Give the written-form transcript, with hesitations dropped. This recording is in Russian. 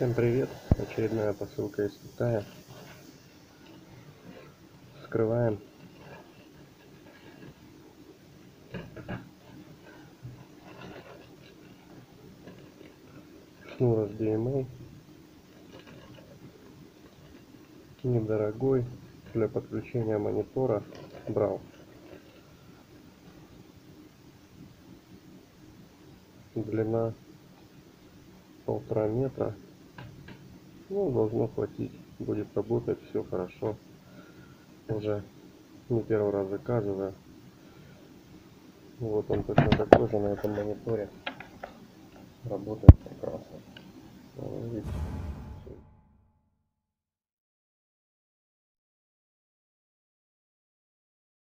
Всем привет! Очередная посылка из Китая. Вскрываем. Шнур HDMI. Недорогой, для подключения монитора брал. Длина 1,5 метра. Ну, должно хватить. Будет работать все хорошо. Уже не первый раз заказываю. Вот он точно такой же на этом мониторе. Работает прекрасно. Видите?